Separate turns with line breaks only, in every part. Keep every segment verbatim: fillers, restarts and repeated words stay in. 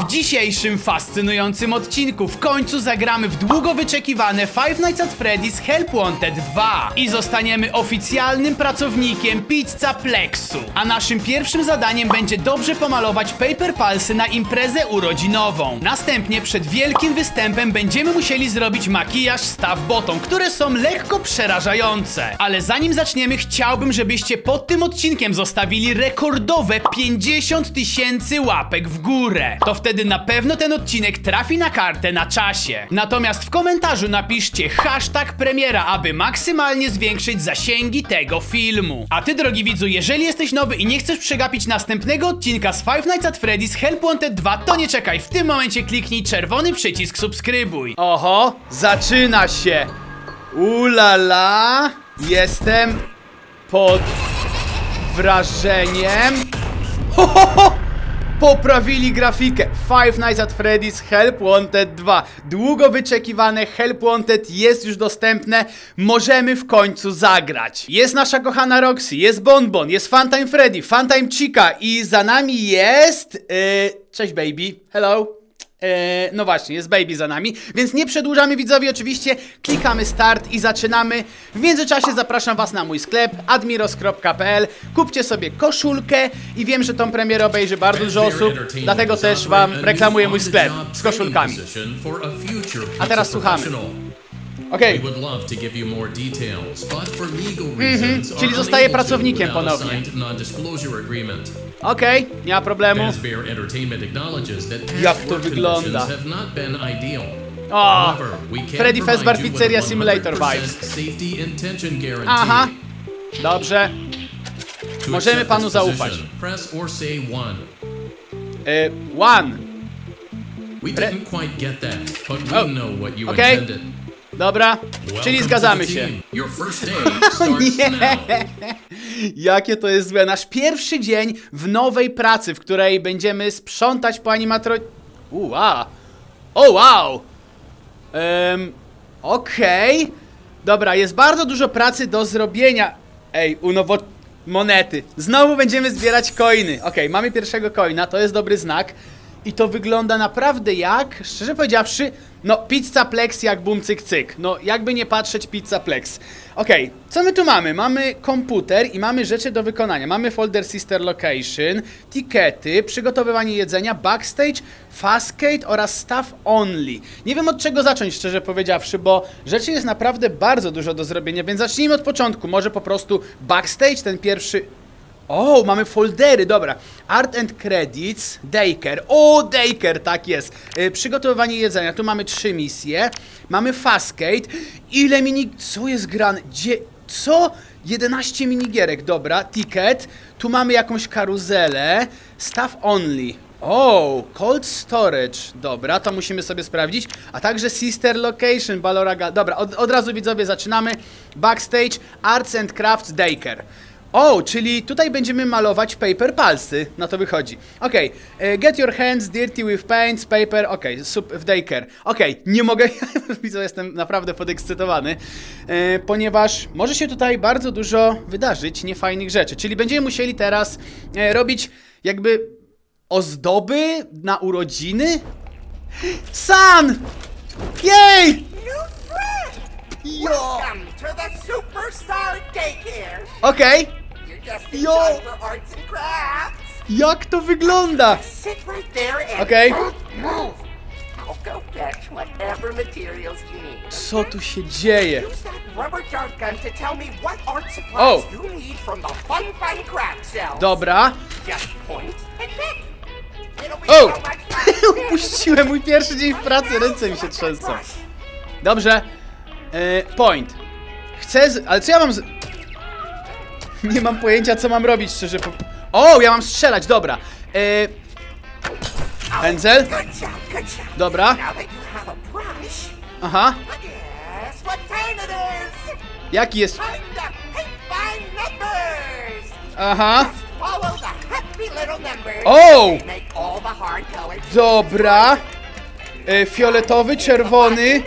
W dzisiejszym fascynującym odcinku w końcu zagramy w długo wyczekiwane Five Nights at Freddy's Help Wanted dwa i zostaniemy oficjalnym pracownikiem Pizzaplexu. A naszym pierwszym zadaniem będzie dobrze pomalować Paper Pulsy na imprezę urodzinową. Następnie przed wielkim występem będziemy musieli zrobić makijaż Staff Bottom, które są lekko przerażające. Ale zanim zaczniemy, chciałbym, żebyście pod tym odcinkiem zostawili rekordowe pięćdziesiąt tysięcy łapek w górę. To wtedy na pewno ten odcinek trafi na kartę na czasie. Natomiast w komentarzu napiszcie hashtag premiera, aby maksymalnie zwiększyć zasięgi tego filmu. A ty, drogi widzu, jeżeli jesteś nowy i nie chcesz przegapić następnego odcinka z Five Nights at Freddy's Help Wanted dwa, to nie czekaj, w tym momencie kliknij czerwony przycisk subskrybuj. Oho, zaczyna się. Ulala, jestem pod wrażeniem. Ho, ho, ho! Poprawili grafikę. Five Nights at Freddy's Help Wanted dwa. Długo wyczekiwane Help Wanted jest już dostępne. Możemy w końcu zagrać. Jest nasza kochana Roxy, jest Bonbon, jest Funtime Freddy, Funtime Chica i za nami jest... Yy, cześć baby, hello. Eee, no właśnie, jest baby za nami, więc nie przedłużamy, widzowie, oczywiście klikamy start i zaczynamy. W międzyczasie zapraszam was na mój sklep admiros kropka p l. Kupcie sobie koszulkę i wiem, że tą premierę obejrzy bardzo dużo osób, dlatego też wam reklamuję mój sklep z koszulkami. A teraz słuchamy. Okej. Okay. Mhm, czyli zostaje pracownikiem ponownie. Okej, okay, nie ma problemu. Jak to wygląda? O, Freddy Fazbear Pizzeria Simulator vibes. Aha, dobrze. Możemy panu zaufać. Y, one. Oh. Okej. Okay. Dobra, czyli zgadzamy się. Nie! Jakie to jest złe. Nasz pierwszy dzień w nowej pracy, w której będziemy sprzątać po animatro... Uła! O wow! Um, Okej. Okay. Dobra, jest bardzo dużo pracy do zrobienia. Ej, unowo... monety. Znowu będziemy zbierać coiny. Okej, okay, mamy pierwszego coina, to jest dobry znak. I to wygląda naprawdę jak, szczerze powiedziawszy, no Pizzaplex jak bum cyk cyk. No jakby nie patrzeć, Pizzaplex. Okej, okay, co my tu mamy? Mamy komputer i mamy rzeczy do wykonania. Mamy folder Sister Location, tikety, przygotowywanie jedzenia, backstage, fastcade oraz staff only. Nie wiem od czego zacząć, szczerze powiedziawszy, bo rzeczy jest naprawdę bardzo dużo do zrobienia, więc zacznijmy od początku. Może po prostu backstage, ten pierwszy... O, mamy foldery, dobra. Art and Credits, Daycare. O, Daycare, tak jest. Yy, przygotowywanie jedzenia, tu mamy trzy misje. Mamy Fastcade. Ile mini... Co jest grane? Dzie... Co? jedenaście minigierek, dobra. Ticket. Tu mamy jakąś karuzelę. Staff only. O, Cold Storage. Dobra, to musimy sobie sprawdzić. A także Sister Location, Baloraga. Dobra, od, od razu, widzowie, zaczynamy. Backstage, Arts and Crafts, Daycare. O, czyli tutaj będziemy malować Paper Pulsy, na to wychodzi. Okej, okay. Get your hands dirty with paints, paper, okej, okay. w Daycare. Okej, okay. Nie mogę, widzę, jestem naprawdę podekscytowany, e, ponieważ może się tutaj bardzo dużo wydarzyć niefajnych rzeczy. Czyli będziemy musieli teraz e, robić jakby ozdoby na urodziny. Sun! Jej! Jo! Okej. Okay. Jo! Jak to wygląda? Okej. Okay. Co tu się dzieje? O! Dobra. O! Upuściłem mój pierwszy dzień w pracy, ręce mi się trzęsą. Dobrze. E, point. Chcę z... Ale co ja mam z... Nie mam pojęcia, co mam robić, szczerze po... O, ja mam strzelać, dobra. E... Pędzel. Dobra. Aha. Jaki jest? Aha. O! Dobra. E, fioletowy, czerwony.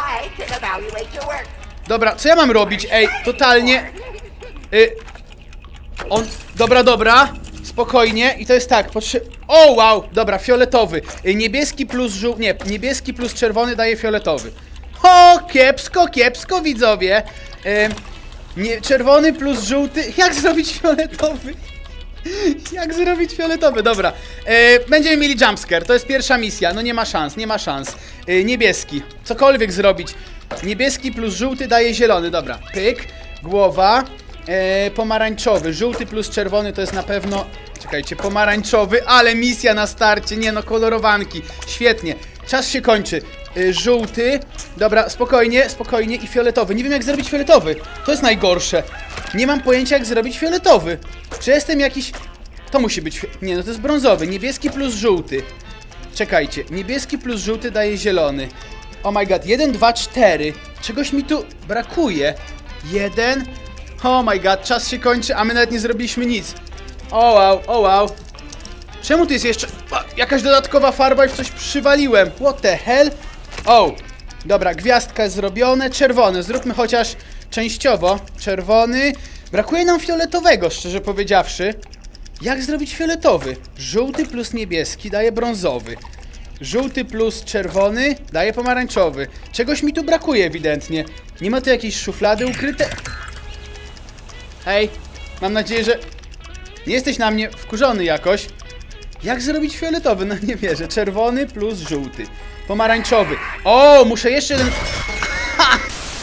Dobra, co ja mam robić? Ej, totalnie. Y on. Dobra, dobra. Spokojnie. I to jest tak, potrze... O, wow! Dobra, fioletowy. Niebieski plus żół... Nie, niebieski plus czerwony daje fioletowy. O, kiepsko, kiepsko, widzowie. Ym, nie, czerwony plus żółty... Jak zrobić fioletowy? Jak zrobić fioletowy? Dobra. E, będziemy mieli jumpscare. To jest pierwsza misja. No nie ma szans, nie ma szans. E, niebieski. Cokolwiek zrobić. Niebieski plus żółty daje zielony. Dobra. Pyk. Głowa. E, pomarańczowy. Żółty plus czerwony to jest na pewno... Czekajcie, pomarańczowy, ale misja na starcie. Nie no, kolorowanki. Świetnie. Czas się kończy. E, żółty. Dobra, spokojnie, spokojnie. I fioletowy. Nie wiem jak zrobić fioletowy. To jest najgorsze. Nie mam pojęcia jak zrobić fioletowy. Czy jestem jakiś... To musi być... Nie, no to jest brązowy. Niebieski plus żółty. Czekajcie. Niebieski plus żółty daje zielony. Oh my god. Jeden, dwa, cztery. Czegoś mi tu brakuje. Jeden. Oh my god. Czas się kończy, a my nawet nie zrobiliśmy nic. O wow, o wow. Czemu tu jest jeszcze... O, jakaś dodatkowa farba i w coś przywaliłem. What the hell? O. Dobra, gwiazdka jest zrobione. Czerwony. Zróbmy chociaż... Częściowo. Czerwony. Brakuje nam fioletowego, szczerze powiedziawszy. Jak zrobić fioletowy? Żółty plus niebieski daje brązowy. Żółty plus czerwony daje pomarańczowy. Czegoś mi tu brakuje ewidentnie. Nie ma tu jakiejś szuflady ukryte? Hej, mam nadzieję, że nie jesteś na mnie wkurzony jakoś. Jak zrobić fioletowy? No nie wierzę. Czerwony plus żółty. Pomarańczowy. O, muszę jeszcze jeden... Ha!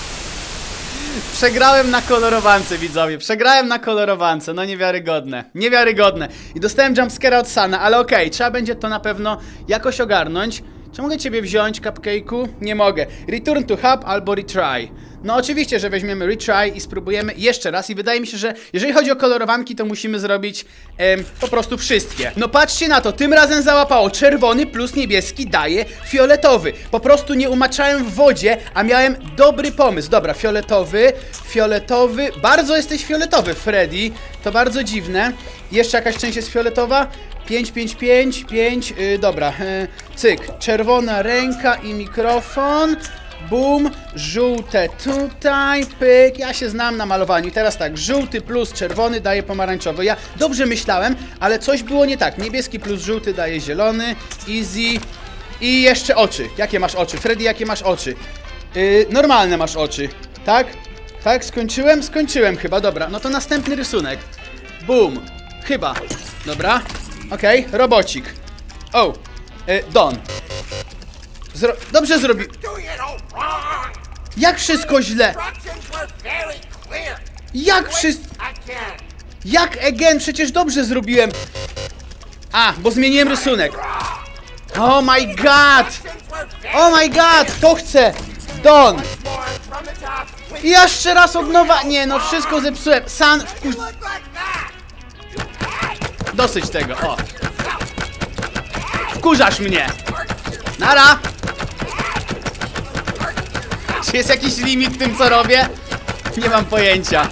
Przegrałem na kolorowance, widzowie. Przegrałem na kolorowance. No niewiarygodne. Niewiarygodne. I dostałem jumpscare'a od Sana, ale okej, okay, trzeba będzie to na pewno jakoś ogarnąć. Czy mogę ciebie wziąć, Cupcake'u? Nie mogę. Return to hub albo retry. No oczywiście, że weźmiemy retry i spróbujemy jeszcze raz. I wydaje mi się, że jeżeli chodzi o kolorowanki, to musimy zrobić em, po prostu wszystkie. No patrzcie na to, tym razem załapało. Czerwony plus niebieski daje fioletowy. Po prostu nie umaczałem w wodzie, a miałem dobry pomysł. Dobra, fioletowy, fioletowy. Bardzo jesteś fioletowy, Freddy. To bardzo dziwne. Jeszcze jakaś część jest fioletowa. pięć, pięć, pięć, pięć, yy, dobra, yy, cyk, czerwona ręka i mikrofon, bum, żółte tutaj, pyk, ja się znam na malowaniu. I teraz tak, żółty plus czerwony daje pomarańczowy. Ja dobrze myślałem, ale coś było nie tak. Niebieski plus żółty daje zielony, easy. I jeszcze oczy. Jakie masz oczy? Freddy, jakie masz oczy? Yy, normalne masz oczy, tak? Tak, skończyłem? Skończyłem chyba, dobra, no to następny rysunek. Bum, chyba, dobra. Okej, okay, robocik. O, oh, y, Don. Zro Dobrze zrobił. Jak wszystko źle? Jak wszystko... Jak again? Przecież dobrze zrobiłem. A, bo zmieniłem rysunek. Oh my god! Oh my god! To chcę! Don! I jeszcze raz od nowa... Nie, no wszystko zepsułem. San... Wkurz... Dosyć tego, o. Wkurzasz mnie. Nara. Czy jest jakiś limit w tym, co robię? Nie mam pojęcia.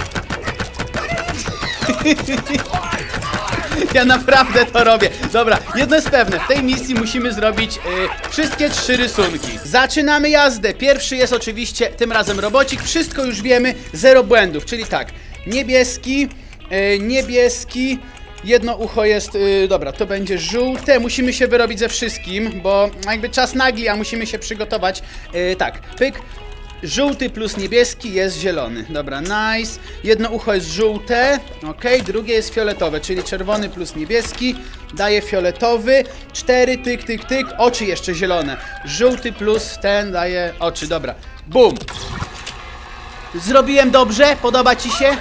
Ja naprawdę to robię. Dobra, jedno jest pewne. W tej misji musimy zrobić yy, wszystkie trzy rysunki. Zaczynamy jazdę. Pierwszy jest oczywiście tym razem robocik. Wszystko już wiemy. Zero błędów. Czyli tak. Niebieski. Yy, niebieski. Jedno ucho jest, yy, dobra, to będzie żółte. Musimy się wyrobić ze wszystkim, bo jakby czas nagli, a musimy się przygotować. Yy, tak, pyk. Żółty plus niebieski jest zielony. Dobra, nice. Jedno ucho jest żółte. Ok, drugie jest fioletowe, czyli czerwony plus niebieski daje fioletowy. Cztery, tyk, tyk, tyk. Oczy jeszcze zielone. Żółty plus ten daje oczy, dobra. Bum. Zrobiłem dobrze? Podoba ci się?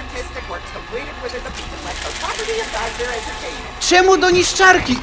Czemu do niszczarki?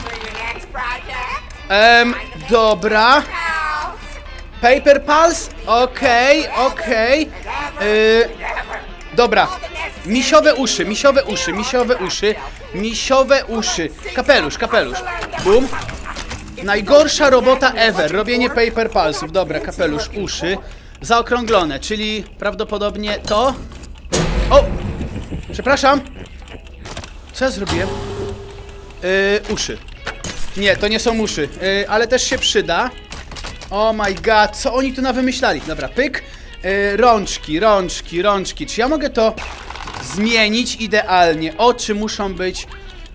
Ehm, dobra. Paper Pulse? Okej, okay, okej. Okay. Yy, dobra. Misiowe uszy, misiowe uszy, misiowe uszy, misiowe uszy. Kapelusz, kapelusz. Bum. Najgorsza robota ever. Robienie Paper Pulse'ów. Dobra, kapelusz, uszy. Zaokrąglone, czyli prawdopodobnie to... O! Przepraszam. Co ja zrobiłem? Yy, uszy. Nie, to nie są uszy, yy, ale też się przyda. Oh my god, co oni tu nawymyślali? Dobra, pyk. Yy, rączki, rączki, rączki. Czy ja mogę to zmienić idealnie? Oczy muszą być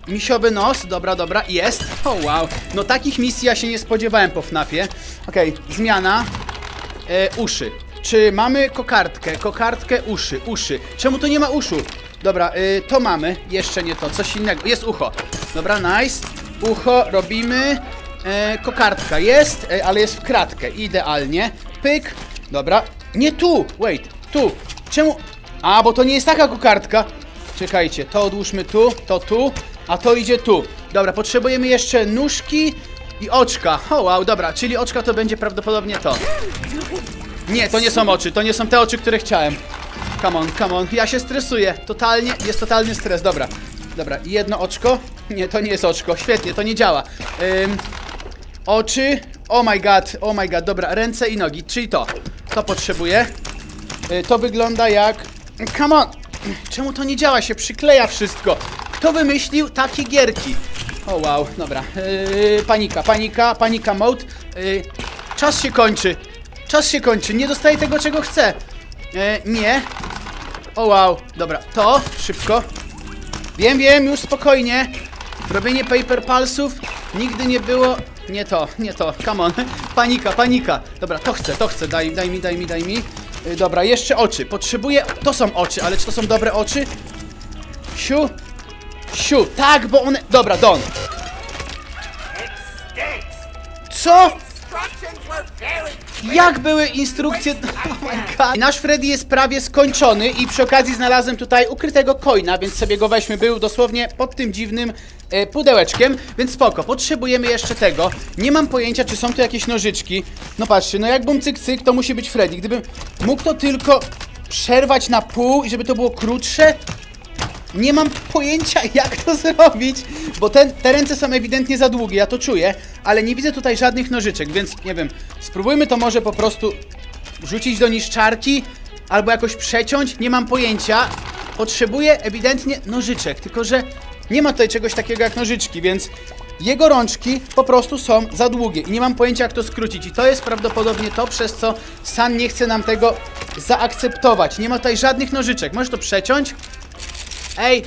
misiowy nos, dobra, dobra, jest. O wow, no takich misji ja się nie spodziewałem po FNAFie. Okej, okay, zmiana. E, uszy. Czy mamy kokardkę? Kokardkę, uszy, uszy. Czemu tu nie ma uszu? Dobra, y, to mamy. Jeszcze nie to, coś innego. Jest ucho. Dobra, nice. Ucho robimy. E, kokardka jest, e, ale jest w kratkę. Idealnie. Pyk. Dobra. Nie tu. Wait. Tu. Czemu? A, bo to nie jest taka kokardka. Czekajcie, to odłóżmy tu, to tu, a to idzie tu. Dobra, potrzebujemy jeszcze nóżki i oczka. O wow, dobra, czyli oczka to będzie prawdopodobnie to. Nie, to nie są oczy, to nie są te oczy, które chciałem. Come on, come on, ja się stresuję. Totalnie, jest totalny stres, dobra. Dobra, jedno oczko. Nie, to nie jest oczko, świetnie, to nie działa. Ym, oczy, oh my god, oh my god, dobra, ręce i nogi, czyli to. To potrzebuję. Yy, to wygląda jak... Come on. Czemu to nie działa? Się przykleja wszystko. Kto wymyślił takie gierki? O wow, dobra. Yy, panika, panika, panika mode. Yy, czas się kończy. Czas się kończy. Nie dostaję tego, czego chcę. Yy, nie. O wow, dobra. To, szybko. Wiem, wiem, już spokojnie. Robienie paper pulsów nigdy nie było... Nie to, nie to. Come on. Panika, panika. Dobra, to chcę, to chcę. Daj, daj mi, daj mi, daj mi. Dobra, jeszcze oczy. Potrzebuję... To są oczy, ale czy to są dobre oczy? Siu. Siu. Tak, bo one... Dobra, Don. Co? Jak były instrukcje? Oh my god. Nasz Freddy jest prawie skończony i przy okazji znalazłem tutaj ukrytego coina, więc sobie go weźmy. Był dosłownie pod tym dziwnym e, pudełeczkiem, więc spoko. Potrzebujemy jeszcze tego. Nie mam pojęcia, czy są tu jakieś nożyczki. No patrzcie, no jak bum cyk cyk, to musi być Freddy. Gdybym mógł to tylko przerwać na pół i żeby to było krótsze, nie mam pojęcia, jak to zrobić, bo ten, te ręce są ewidentnie za długie, ja to czuję, ale nie widzę tutaj żadnych nożyczek, więc nie wiem, spróbujmy to może po prostu rzucić do niszczarki albo jakoś przeciąć, nie mam pojęcia. Potrzebuję ewidentnie nożyczek, tylko że nie ma tutaj czegoś takiego jak nożyczki, więc jego rączki po prostu są za długie i nie mam pojęcia, jak to skrócić. I to jest prawdopodobnie to, przez co San nie chce nam tego zaakceptować. Nie ma tutaj żadnych nożyczek. Możesz to przeciąć? Ej!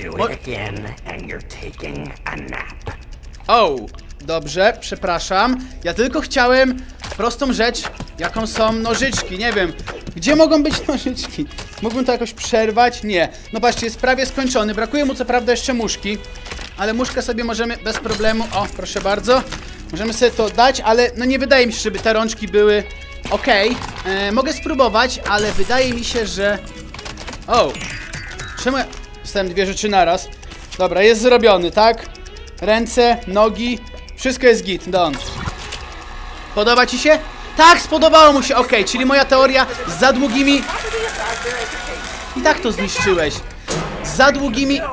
O! Dobrze, przepraszam. Ja tylko chciałem prostą rzecz, jaką są nożyczki. Nie wiem, gdzie mogą być nożyczki? Mógłbym to jakoś przerwać? Nie. No patrzcie, jest prawie skończony. Brakuje mu co prawda jeszcze muszki, ale muszkę sobie możemy bez problemu... O, proszę bardzo. Możemy sobie to dać, ale no nie wydaje mi się, żeby te rączki były okej. Okay. Mogę spróbować, ale wydaje mi się, że... O! Czemu ja... Dostałem dwie rzeczy naraz. Dobra, jest zrobiony, tak? Ręce, nogi, wszystko jest git, done. Podoba ci się? Tak, spodobało mu się, okej, okay, czyli moja teoria z za długimi... I tak to zniszczyłeś. Z za długimi... Yy...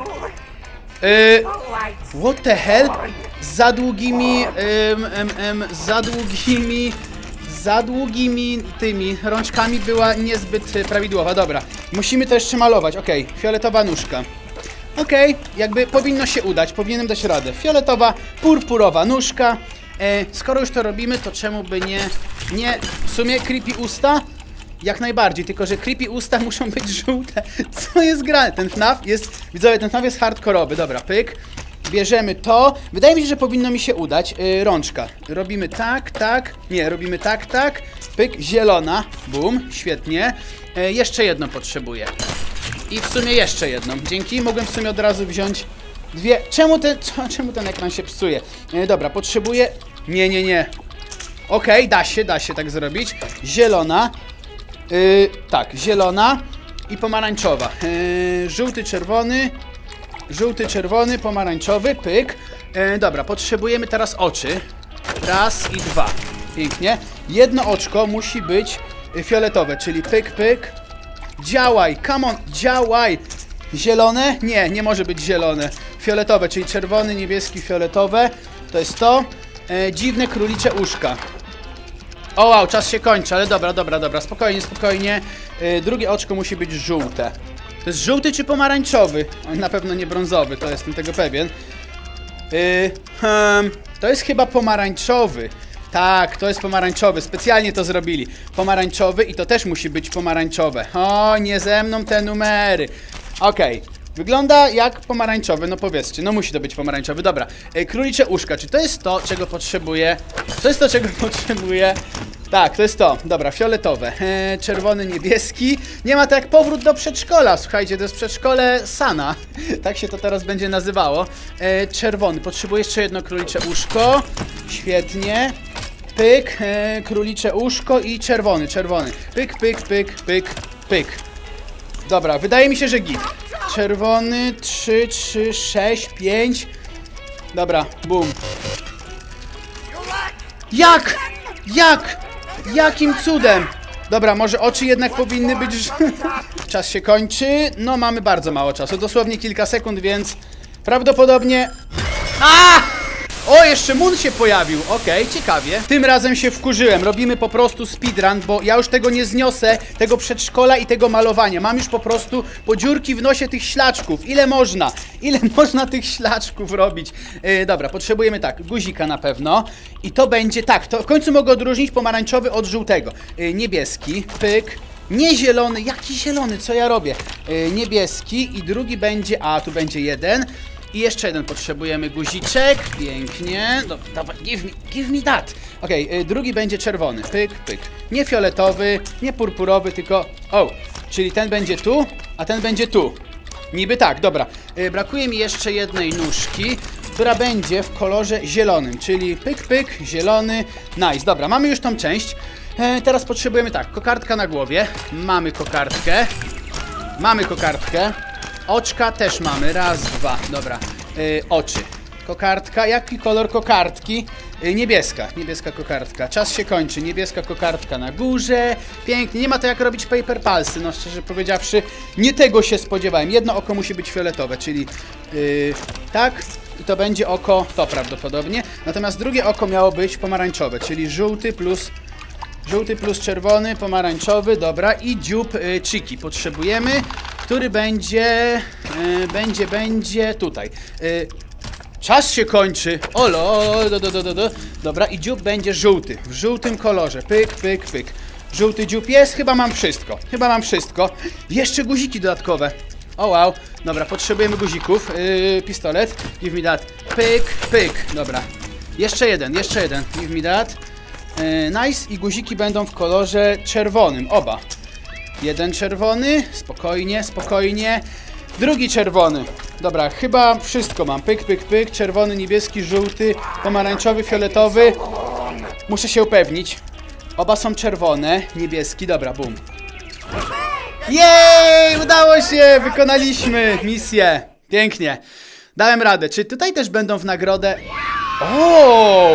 What the hell? Z za długimi... Yy, yy, yy, za długimi... Za długimi tymi rączkami była niezbyt prawidłowa. Dobra, musimy to jeszcze malować. Okej, okay. Fioletowa nóżka. Okej, okay. Jakby powinno się udać, powinienem dać radę. Fioletowa, purpurowa nóżka. E, skoro już to robimy, to czemu by nie... Nie, w sumie creepy usta? Jak najbardziej, tylko że creepy usta muszą być żółte. Co jest grane? Ten FNAF jest... Widzowie, ten FNAF jest hardkorowy. Dobra, pyk. Bierzemy to. Wydaje mi się, że powinno mi się udać. Yy, rączka. Robimy tak, tak. Nie, robimy tak, tak. Pyk, zielona. Bum, świetnie. Yy, jeszcze jedno potrzebuję. I w sumie jeszcze jedną. Dzięki, mogłem w sumie od razu wziąć dwie. Czemu ten, czemu ten ekran się psuje? Yy, dobra, potrzebuję... Nie, nie, nie. Okej, okay, da się, da się tak zrobić. Zielona. Yy, tak, zielona i pomarańczowa. Yy, żółty, czerwony. Żółty, czerwony, pomarańczowy, pyk. E, dobra, potrzebujemy teraz oczy. Raz i dwa. Pięknie. Jedno oczko musi być fioletowe, czyli pyk, pyk. Działaj, come on, działaj. Zielone? Nie, nie może być zielone. Fioletowe, czyli czerwony, niebieski, fioletowe. To jest to. E, dziwne królicze uszka. O wow, czas się kończy, ale dobra, dobra, dobra. Spokojnie, spokojnie. E, drugie oczko musi być żółte. To jest żółty czy pomarańczowy? O, na pewno nie brązowy, to jestem tego pewien. Yy, hmm, to jest chyba pomarańczowy. Tak, to jest pomarańczowy. Specjalnie to zrobili. Pomarańczowy i to też musi być pomarańczowe. O, nie ze mną te numery. Okej. Okay. Wygląda jak pomarańczowy, no powiedzcie, no musi to być pomarańczowy, dobra. E, królicze uszka, czy to jest to, czego potrzebuję? To jest to, czego potrzebuję. Tak, to jest to, dobra, fioletowe, e, czerwony, niebieski. Nie ma to jak powrót do przedszkola, słuchajcie, to jest przedszkole Sana. Tak się to teraz będzie nazywało. e, Czerwony, potrzebuję jeszcze jedno królicze uszko. Świetnie. Pyk, e, królicze uszko i czerwony, czerwony. Pyk, pyk, pyk, pyk, pyk. Dobra, wydaje mi się, że git. Czerwony, trzy, trzy, sześć, pięć. Dobra, boom. Jak? Jak? Jakim cudem? Dobra, może oczy jednak powinny być... Czas się kończy. No, mamy bardzo mało czasu, dosłownie kilka sekund, więc prawdopodobnie... A! O, jeszcze Moon się pojawił, okej, okay, ciekawie. Tym razem się wkurzyłem, robimy po prostu speedrun, bo ja już tego nie zniosę, tego przedszkola i tego malowania. Mam już po prostu po dziurki w nosie tych ślaczków. Ile można? Ile można tych ślaczków robić? Yy, dobra, potrzebujemy tak, guzika na pewno. I to będzie, tak, to w końcu mogę odróżnić pomarańczowy od żółtego. Yy, niebieski, pyk. Nie zielony, jaki zielony, co ja robię? Yy, niebieski i drugi będzie, a tu będzie jeden. I jeszcze jeden potrzebujemy guziczek. Pięknie. No, dawaj, give me, give me that. Okej, okay, drugi będzie czerwony. Pyk, pyk. Nie fioletowy, nie purpurowy, tylko... O, czyli ten będzie tu, a ten będzie tu. Niby tak, dobra. Yy, brakuje mi jeszcze jednej nóżki, która będzie w kolorze zielonym, czyli pyk, pyk, zielony. Nice, dobra, mamy już tą część. Yy, teraz potrzebujemy tak, kokardka na głowie. Mamy kokardkę. Mamy kokardkę. Oczka też mamy, raz, dwa, dobra, yy, oczy, kokardka, jaki kolor kokardki? Yy, niebieska, niebieska kokardka, czas się kończy, niebieska kokardka na górze, pięknie, nie ma to jak robić paper palsy, no szczerze powiedziawszy, nie tego się spodziewałem, jedno oko musi być fioletowe, czyli yy, tak, i to będzie oko, to prawdopodobnie, natomiast drugie oko miało być pomarańczowe, czyli żółty plus... Żółty plus czerwony, pomarańczowy, dobra, i dziób y, chiki potrzebujemy, który będzie, y, będzie, będzie tutaj. Y, czas się kończy, olo, do, do, do, do, do. Dobra, i dziób będzie żółty, w żółtym kolorze, pyk, pyk, pyk. Żółty dziób jest, chyba mam wszystko, chyba mam wszystko. Jeszcze guziki dodatkowe. O wow, dobra, potrzebujemy guzików, y, pistolet, give me that, pyk, pyk, dobra. Jeszcze jeden, jeszcze jeden, give me that. Nice, i guziki będą w kolorze czerwonym, oba. Jeden czerwony, spokojnie, spokojnie. Drugi czerwony. Dobra, chyba wszystko mam. Pyk, pyk, pyk, czerwony, niebieski, żółty, pomarańczowy, fioletowy. Muszę się upewnić. Oba są czerwone, niebieski, dobra, bum. Jej, udało się, wykonaliśmy misję. Pięknie, dałem radę. Czy tutaj też będą w nagrodę? O!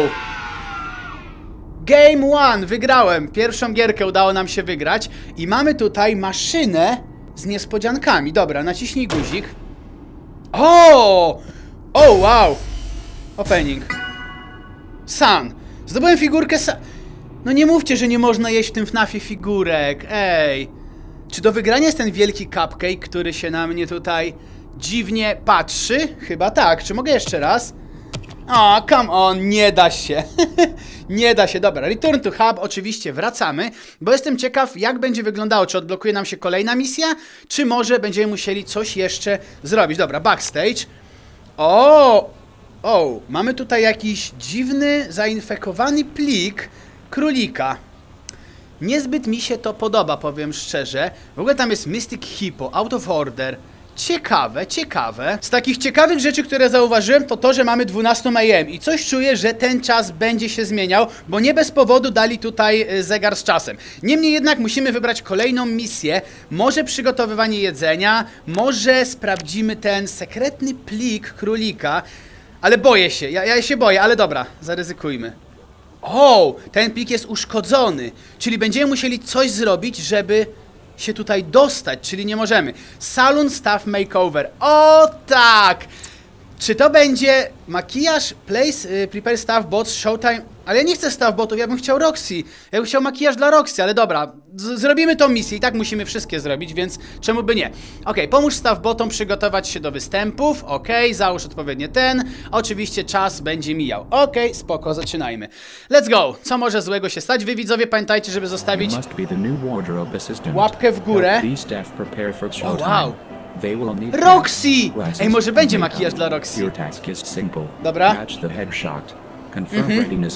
Game one, wygrałem. Pierwszą gierkę udało nam się wygrać. I mamy tutaj maszynę z niespodziankami. Dobra, naciśnij guzik. O! O, wow! Opening. Sun. Zdobyłem figurkę Sun. No nie mówcie, że nie można jeść w tym F nafie figurek. Ej. Czy do wygrania jest ten wielki cupcake, który się na mnie tutaj dziwnie patrzy? Chyba tak. Czy mogę jeszcze raz? O, come on, nie da się. Nie da się, dobra, return to hub, oczywiście wracamy, bo jestem ciekaw, jak będzie wyglądało, czy odblokuje nam się kolejna misja, czy może będziemy musieli coś jeszcze zrobić. Dobra, backstage. O, o, mamy tutaj jakiś dziwny, zainfekowany plik królika. Niezbyt mi się to podoba, powiem szczerze. W ogóle tam jest Mystic Hippo, out of order. Ciekawe, ciekawe. Z takich ciekawych rzeczy, które zauważyłem, to to, że mamy dwunastą A M i coś czuję, że ten czas będzie się zmieniał, bo nie bez powodu dali tutaj zegar z czasem. Niemniej jednak musimy wybrać kolejną misję, może przygotowywanie jedzenia, może sprawdzimy ten sekretny plik królika, ale boję się, ja, ja się boję, ale dobra, zaryzykujmy. O, ten plik jest uszkodzony, czyli będziemy musieli coś zrobić, żeby się tutaj dostać, czyli nie możemy. Salon Staff Makeover. O tak! Czy to będzie makijaż, place, y, prepare staff bots, showtime? Ale ja nie chcę staff botów, ja bym chciał Roxy. Ja bym chciał makijaż dla Roxy, ale dobra. Z zrobimy tą misję i tak musimy wszystkie zrobić, więc czemu by nie? Ok, pomóż staff botom przygotować się do występów. Ok, załóż odpowiednio ten. Oczywiście czas będzie mijał. Ok, spoko, zaczynajmy. Let's go! Co może złego się stać? Wy widzowie pamiętajcie, żeby zostawić łapkę w górę. O wow! Roxy! Ej, może będzie makijaż dla Roxy. Dobra. Mhm.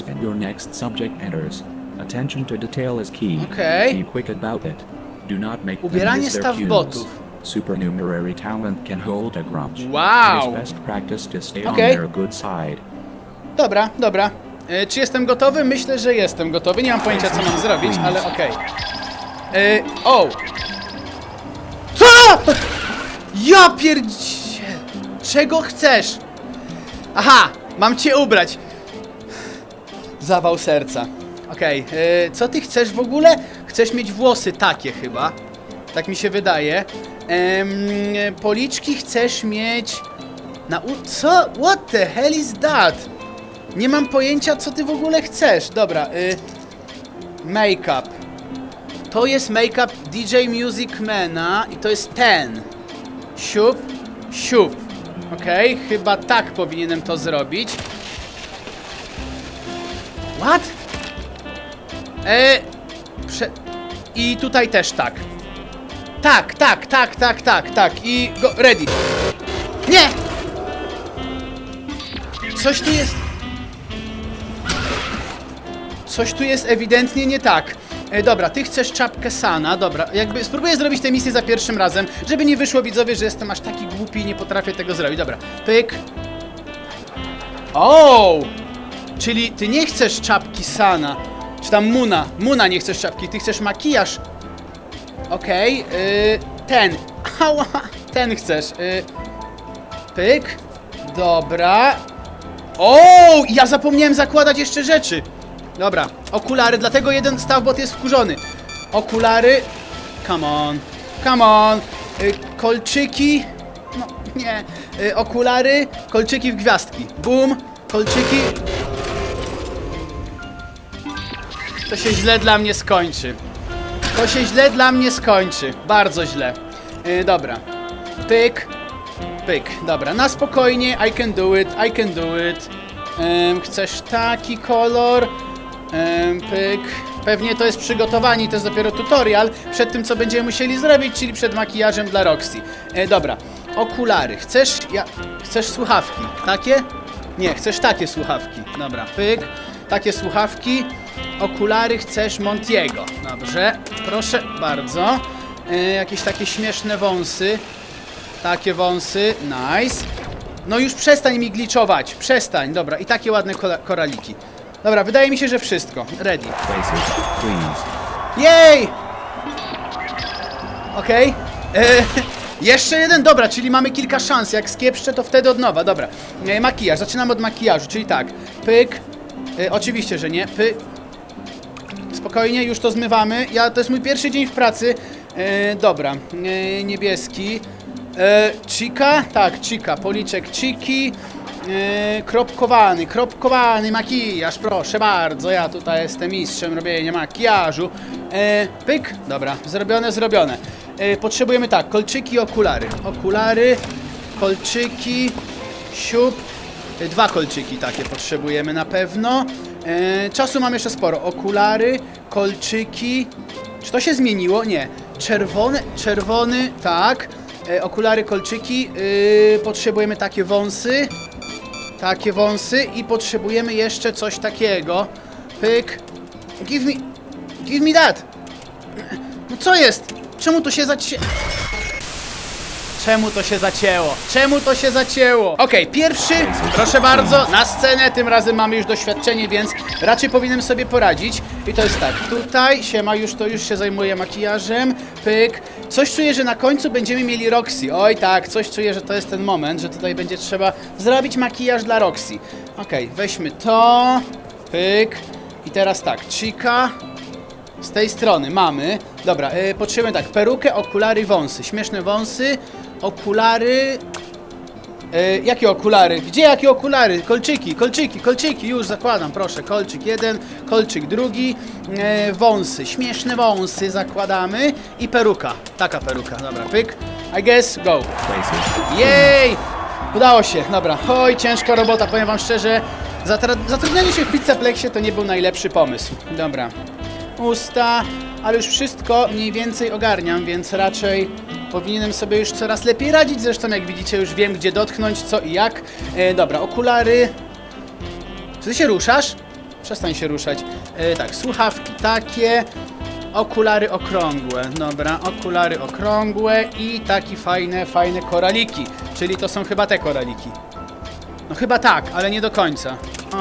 Okej. Ubieranie staw botów.
Supernumerary talent can hold a grudge.
Wow.
It is best practice to stay on
Okay.
their good side.
Dobra, dobra. E, czy jestem gotowy? Myślę, że jestem gotowy. Nie mam pojęcia, co mam zrobić, ale okej. Okay. O! Co?! Ja pierdzie... Czego chcesz? Aha! Mam cię ubrać. Zawał serca. Okej. Okay. Co ty chcesz w ogóle? Chcesz mieć włosy takie chyba. Tak mi się wydaje. Ehm, policzki chcesz mieć... Na u... Co? What the hell is that? Nie mam pojęcia, co ty w ogóle chcesz. Dobra, y... make-up. To jest make-up D J Music Mana i to jest ten. Siup, siup. Okej, okay, chyba tak powinienem to zrobić. What? E... Prze... I tutaj też tak. Tak, tak, tak, tak, tak, tak. I go, ready. Nie! Coś tu jest... Coś tu jest ewidentnie nie tak. E, dobra, ty chcesz czapkę Sana, dobra. Jakby spróbuję zrobić tę misję za pierwszym razem, żeby nie wyszło widzowie, że jestem aż taki głupi i nie potrafię tego zrobić. Dobra, pyk. O! Czyli ty nie chcesz czapki Sana. Czy tam Muna. Muna nie chcesz czapki, ty chcesz makijaż. Okej, okay, yy, ten. Ała, ten chcesz. Yy, pyk. Dobra. O, ja zapomniałem zakładać jeszcze rzeczy. Dobra, okulary, dlatego jeden stawbot jest wkurzony. Okulary. Come on, come on. Yy, kolczyki. No, nie. Yy, okulary, kolczyki w gwiazdki. Boom, kolczyki. To się źle dla mnie skończy. To się źle dla mnie skończy. Bardzo źle. Yy, dobra. Pyk. Pyk. Dobra, na spokojnie. I can do it. I can do it. Yy, chcesz taki kolor? Yy, pyk. Pewnie to jest przygotowanie. To jest dopiero tutorial przed tym, co będziemy musieli zrobić, czyli przed makijażem dla Roxy. Yy, dobra. Okulary. Chcesz... Ja... Chcesz słuchawki? Takie? Nie, chcesz takie słuchawki. Dobra. Pyk. Takie słuchawki. Okulary chcesz Montiego. Dobrze, proszę bardzo. E, jakieś takie śmieszne wąsy. Takie wąsy, nice. No już przestań mi gliczować, przestań, dobra. I takie ładne koraliki. Dobra, wydaje mi się, że wszystko. Ready. Jej! Okej. Okay. Jeszcze jeden, dobra, czyli mamy kilka szans. Jak skiepszczę, to wtedy od nowa, dobra. E, makijaż, zaczynamy od makijażu, czyli tak. Pyk. E, oczywiście, że nie. Pyk. Spokojnie, już to zmywamy. Ja, to jest mój pierwszy dzień w pracy. E, dobra, e, niebieski. E, Chica? Tak, Chica. Policzek Chiki. E, kropkowany, kropkowany makijaż, proszę bardzo. Ja tutaj jestem mistrzem robienia makijażu. E, pyk. Dobra, zrobione, zrobione. E, potrzebujemy tak, kolczyki, okulary. Okulary, kolczyki, siup. E, dwa kolczyki takie potrzebujemy na pewno. E, czasu mam jeszcze sporo. Okulary, kolczyki. Czy to się zmieniło? Nie. Czerwony, czerwony, tak. E, okulary, kolczyki. E, potrzebujemy takie wąsy. Takie wąsy. I potrzebujemy jeszcze coś takiego. Pyk. Give me... Give me that. No co jest? Czemu to się zacięło? Czemu to się zacięło? Czemu to się zacięło? Okej, okay, pierwszy, proszę bardzo, na scenę. Tym razem mamy już doświadczenie, więc raczej powinienem sobie poradzić. I to jest tak, tutaj siema, już to już się zajmuje makijażem. Pyk. Coś czuję, że na końcu będziemy mieli Roxy. Oj tak, coś czuję, że to jest ten moment, że tutaj będzie trzeba zrobić makijaż dla Roxy. Okej, okay, weźmy to. Pyk. I teraz tak, Chica. Z tej strony mamy. Dobra, yy, potrzebujemy tak, perukę, okulary, wąsy. Śmieszne wąsy, okulary. Yy, jakie okulary? Gdzie jakie okulary? Kolczyki, kolczyki, kolczyki, już zakładam, proszę. Kolczyk jeden, kolczyk drugi. Yy, wąsy, śmieszne wąsy zakładamy. I peruka, taka peruka, dobra, pyk. I guess, go. Jej! Udało się, dobra. Oj, ciężka robota, powiem wam szczerze. Zatrudnianie się w Pizzaplexie to nie był najlepszy pomysł. Dobra. Usta, ale już wszystko mniej więcej ogarniam, więc raczej powinienem sobie już coraz lepiej radzić. Zresztą jak widzicie już wiem, gdzie dotknąć, co i jak. E, dobra, okulary. Czy ty się ruszasz? Przestań się ruszać. E, tak, słuchawki takie. Okulary okrągłe. Dobra, okulary okrągłe i takie fajne, fajne koraliki. Czyli to są chyba te koraliki. No chyba tak, ale nie do końca.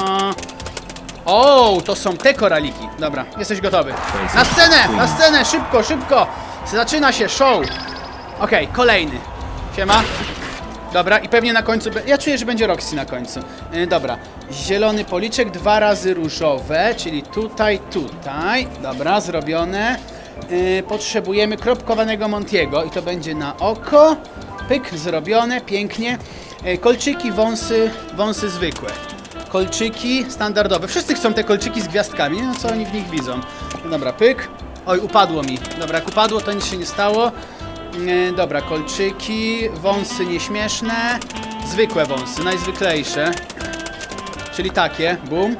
O, to są te koraliki. Dobra, jesteś gotowy. Na scenę, na scenę, szybko, szybko. Zaczyna się show. Okej, okay, kolejny. Siema. Dobra, i pewnie na końcu... Ja czuję, że będzie Roxy na końcu. Yy, dobra. Zielony policzek, dwa razy różowe, czyli tutaj, tutaj. Dobra, zrobione. Yy, potrzebujemy kropkowanego Montiego i to będzie na oko. Pyk, zrobione, pięknie. Yy, kolczyki, wąsy, wąsy zwykłe. Kolczyki standardowe. Wszyscy chcą te kolczyki z gwiazdkami. Nie wiem, co oni w nich widzą. No dobra, pyk. Oj, upadło mi. Dobra, jak upadło, to nic się nie stało. Dobra, kolczyki, wąsy nieśmieszne, zwykłe wąsy, najzwyklejsze, czyli takie, bum.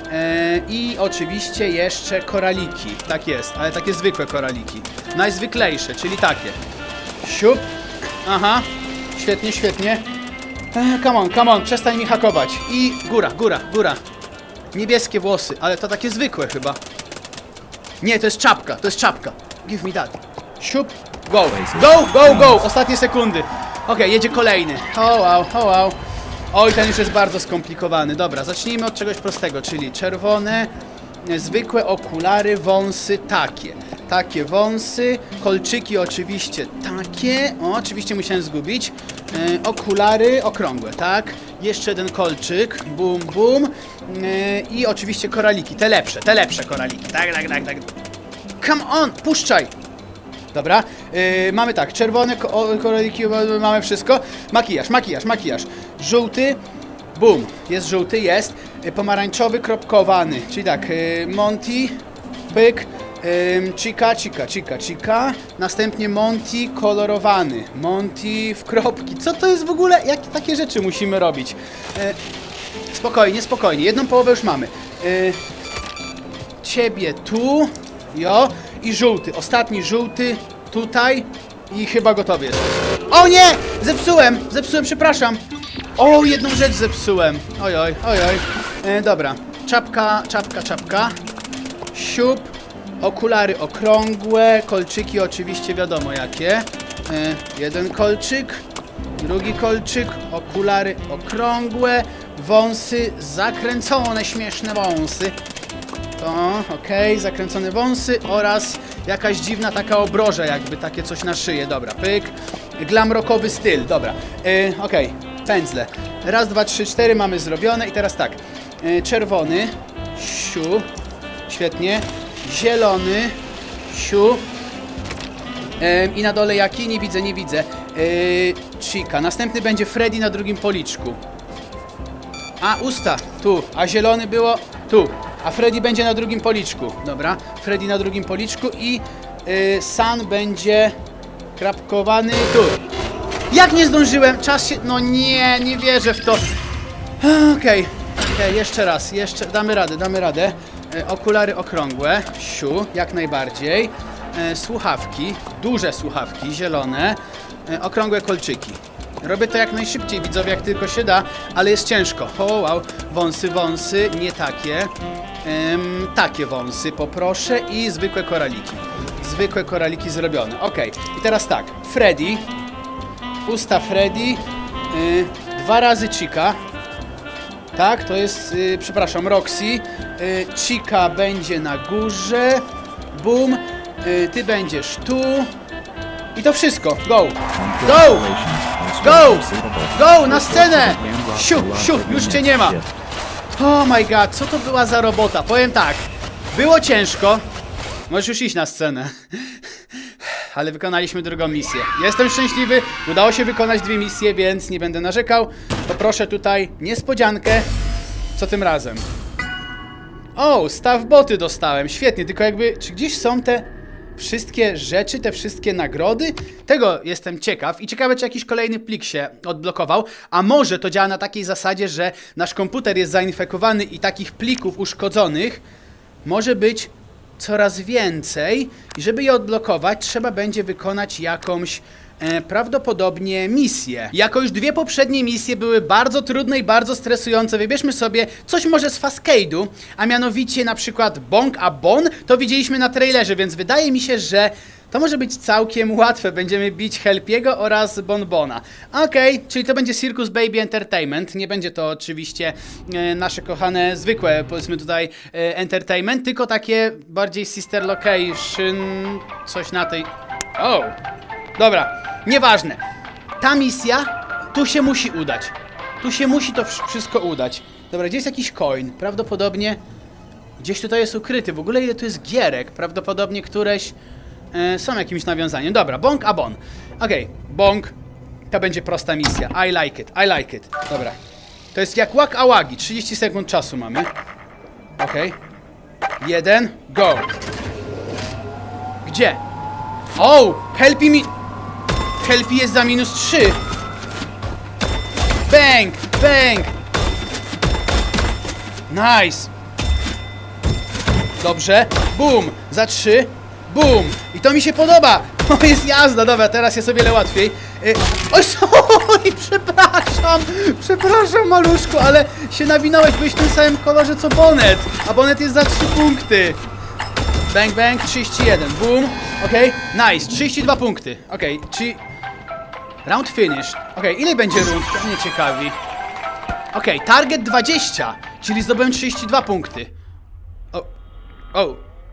I oczywiście jeszcze koraliki, tak jest, ale takie zwykłe koraliki, najzwyklejsze, czyli takie. Siup, aha, świetnie, świetnie. Come on, come on, przestań mi hakować. I góra, góra, góra. Niebieskie włosy, ale to takie zwykłe chyba. Nie, to jest czapka, to jest czapka. Give me that. Siup. Go, go, go, go! Ostatnie sekundy. Okej, okay, jedzie kolejny. O wow, o wow. Oj, ten już jest bardzo skomplikowany. Dobra, zacznijmy od czegoś prostego, czyli czerwone, zwykłe okulary, wąsy takie. Takie wąsy, kolczyki oczywiście takie. O, oczywiście musiałem zgubić. E, okulary okrągłe, tak. Jeszcze jeden kolczyk, bum, bum. E, I oczywiście koraliki, te lepsze, te lepsze koraliki. Tak, tak, tak, tak. Come on, puszczaj! Dobra, yy, mamy tak, czerwone koraliki, mamy wszystko. Makijaż, makijaż, makijaż. Żółty, bum, jest żółty, jest. Yy, pomarańczowy, kropkowany, czyli tak, yy, Monty, pyk, yy, Chica, Chica, Chica, Chica. Następnie Monty kolorowany, Monty w kropki. Co to jest w ogóle? Jakie takie rzeczy musimy robić? Yy, spokojnie, spokojnie, jedną połowę już mamy. Yy, ciebie tu, jo. I żółty, ostatni żółty tutaj i chyba gotowy jest. O nie! Zepsułem, zepsułem, przepraszam. O, jedną rzecz zepsułem. Ojoj, ojoj. E, dobra, czapka, czapka, czapka. Siup, okulary okrągłe, kolczyki oczywiście wiadomo jakie. E, jeden kolczyk, drugi kolczyk, okulary okrągłe, wąsy zakręcone, śmieszne wąsy. O, okej, okay, zakręcone wąsy oraz jakaś dziwna taka obroża, jakby takie coś na szyję. Dobra, pyk. Glamrockowy styl, dobra. Yy, okej, okay. Pędzle. Raz, dwa, trzy, cztery mamy zrobione i teraz tak. Yy, czerwony, siu, świetnie. Zielony, siu. Yy, I na dole jaki? Nie widzę, nie widzę. Yy, Chica. Następny będzie Freddy na drugim policzku. A, usta, tu. A zielony było tu. A Freddy będzie na drugim policzku. Dobra, Freddy na drugim policzku i yy, Sun będzie krapkowany tu. Jak nie zdążyłem? Czas się... No nie, nie wierzę w to. Okej, okay. okay, jeszcze raz, jeszcze damy radę, damy radę. Yy, okulary okrągłe, siu, jak najbardziej. Yy, słuchawki, duże słuchawki, zielone. Yy, okrągłe kolczyki. Robię to jak najszybciej, widzowie, jak tylko się da, ale jest ciężko. O, wow. Wąsy, wąsy, nie takie. Ym, takie wąsy poproszę i zwykłe koraliki. Zwykłe koraliki zrobione. Ok, i teraz tak. Freddy. Usta Freddy. Yy, dwa razy Chica. Tak, to jest, yy, przepraszam, Roxy. Yy, Chica będzie na górze. Boom. Yy, ty będziesz tu. I to wszystko. Go! Go! Go! Go! Na scenę! Siu, siu, już cię nie ma. Oh my god, co to była za robota? Powiem tak, było ciężko. Możesz już iść na scenę. Ale wykonaliśmy drugą misję. Jestem szczęśliwy, udało się wykonać dwie misje, więc nie będę narzekał. Poproszę tutaj niespodziankę. Co tym razem? O, staw boty dostałem, świetnie, tylko jakby, czy gdzieś są te wszystkie rzeczy, te wszystkie nagrody? Tego jestem ciekaw i ciekawe, czy jakiś kolejny plik się odblokował, a może to działa na takiej zasadzie, że nasz komputer jest zainfekowany i takich plików uszkodzonych może być coraz więcej i żeby je odblokować, trzeba będzie wykonać jakąś e, prawdopodobnie misję. Jako już dwie poprzednie misje były bardzo trudne i bardzo stresujące, wybierzmy sobie coś może z Fascade'u, a mianowicie na przykład Bong a Bon, to widzieliśmy na trailerze, więc wydaje mi się, że to może być całkiem łatwe. Będziemy bić Helpiego oraz Bonbona. Okej, okay, czyli to będzie Circus Baby Entertainment. Nie będzie to oczywiście e, nasze kochane, zwykłe, powiedzmy tutaj e, entertainment, tylko takie bardziej sister location, coś na tej... O! Dobra, nieważne. Ta misja tu się musi udać. Tu się musi to wszystko udać. Dobra, gdzie jest jakiś coin? Prawdopodobnie gdzieś tutaj jest ukryty. W ogóle ile tu jest gierek? Prawdopodobnie któreś... są jakimś nawiązaniem. Dobra, Bong a Bon. Okej, okay. Bong. To będzie prosta misja. I like it, I like it. Dobra. To jest jak Wak a Wagi. trzydzieści sekund czasu mamy. Okej. Okay. Jeden. Go. Gdzie? O! Helpy mi... Helpy jest za minus trzy. Bang! Bang! Nice! Dobrze. Boom! Za trzy. Boom! I to mi się podoba! To jest jazda, dobra, teraz jest o wiele łatwiej. Yy, oj, sorry, przepraszam! Przepraszam, maluszku, ale się nawinąłeś, byłeś w tym samym kolorze co Bonet. A Bonet jest za trzy punkty. Bang, bang, trzydzieści jeden, boom. Okej, okay. Nice, trzydzieści dwa punkty. Okej, okay. Czyli... Round finish. Okej, okay. Ile będzie rund? To mnie ciekawi. Okej, okay. Target dwadzieścia, czyli zdobyłem trzydzieści dwa punkty. O... O...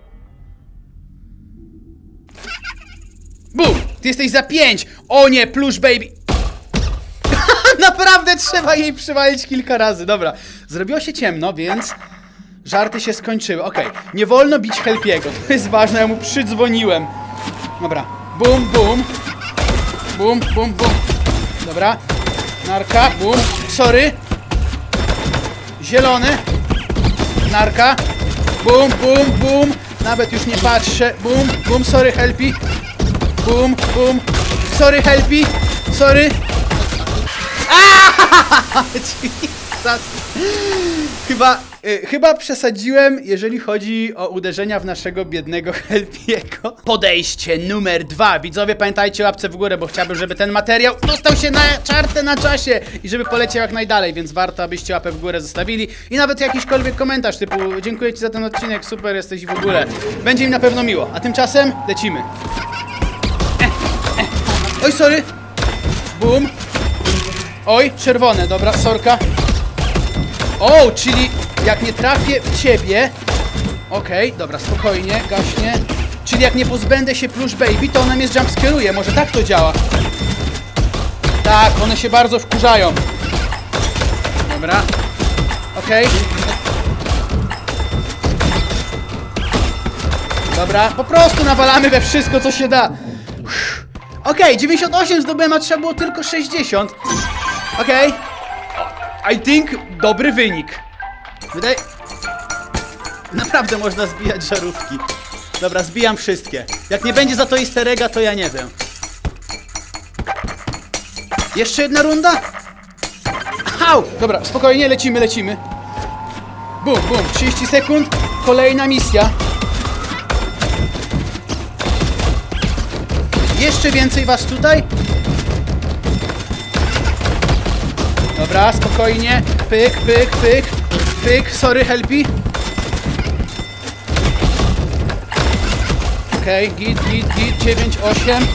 Bum! Ty jesteś za pięć! O nie, plush baby! Naprawdę trzeba jej przywalić kilka razy. Dobra, zrobiło się ciemno, więc żarty się skończyły. Okej, okay. Nie wolno bić Helpiego. To jest ważne, ja mu przydzwoniłem. Dobra, bum, bum. Bum, bum, bum. Dobra, narka, bum. Sorry. Zielony. Narka. Bum, bum, bum. Nawet już nie patrzę. Bum, bum, sorry Helpi. Bum, bum. Sorry, Helpy. Sorry. Aaaa! Chyba, y, chyba przesadziłem, jeżeli chodzi o uderzenia w naszego biednego Helpiego. Podejście numer dwa. Widzowie, pamiętajcie o łapce w górę, bo chciałbym, żeby ten materiał dostał się na czartę na czasie i żeby poleciał jak najdalej, więc warto, abyście łapę w górę zostawili i nawet jakiśkolwiek komentarz typu dziękuję ci za ten odcinek, super jesteś w ogóle. Będzie mi na pewno miło. A tymczasem lecimy. Oj, sorry. Boom. Oj, czerwone, dobra, sorka. O, czyli jak nie trafię w ciebie. Okej, okay, dobra, spokojnie, gaśnie. Czyli jak nie pozbędę się plush baby, to ona mnie jumpscaruje. Może tak to działa. Tak, one się bardzo wkurzają. Dobra. Okej. Okay. Dobra, po prostu nawalamy we wszystko, co się da. Okej, okay, dziewięćdziesiąt osiem zdobyłem, a trzeba było tylko sześćdziesiąt. Okej. Okay. I think dobry wynik. Wydaje... Naprawdę można zbijać żarówki. Dobra, zbijam wszystkie. Jak nie będzie za to easter egga, to ja nie wiem. Jeszcze jedna runda? Au! Dobra, spokojnie, lecimy, lecimy. Bum, bum, trzydzieści sekund. Kolejna misja. Jeszcze więcej was tutaj. Dobra, spokojnie. Pyk, pyk, pyk. Pyk, sorry, Helpy. Okej, okay, git, git, git, dziewięć, osiem.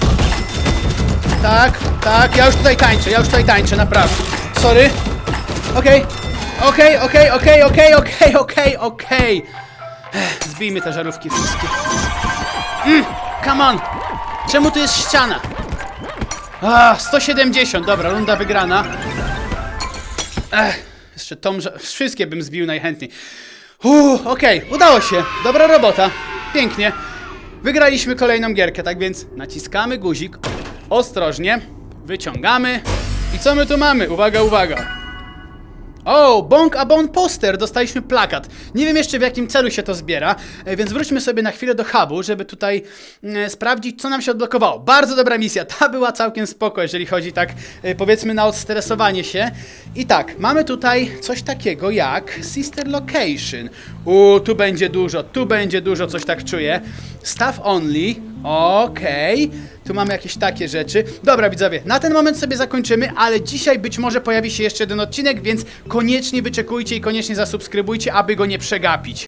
Tak, tak, ja już tutaj tańczę, ja już tutaj tańczę, naprawdę. Sorry. Okej, okej, okej, okej, okej, okej, okej, okej. Zbijmy te żarówki wszystkie. Mm, come on. Czemu tu jest ściana? A, sto siedemdziesiąt, dobra, runda wygrana. Ech, jeszcze tą, wszystkie bym zbił najchętniej. Uuu, okej, okay, udało się, dobra robota, pięknie. Wygraliśmy kolejną gierkę, tak więc naciskamy guzik, ostrożnie, wyciągamy. I co my tu mamy? Uwaga, uwaga. O, Bong a Bon poster, dostaliśmy plakat. Nie wiem jeszcze w jakim celu się to zbiera, więc wróćmy sobie na chwilę do hubu, żeby tutaj e, sprawdzić, co nam się odblokowało. Bardzo dobra misja, ta była całkiem spoko, jeżeli chodzi tak, e, powiedzmy, na odstresowanie się. I tak, mamy tutaj coś takiego jak Sister Location. U, tu będzie dużo, tu będzie dużo, coś tak czuję. Staff only, okej. Okay. Tu mamy jakieś takie rzeczy. Dobra, widzowie, na ten moment sobie zakończymy, ale dzisiaj być może pojawi się jeszcze jeden odcinek, więc koniecznie wyczekujcie i koniecznie zasubskrybujcie, aby go nie przegapić.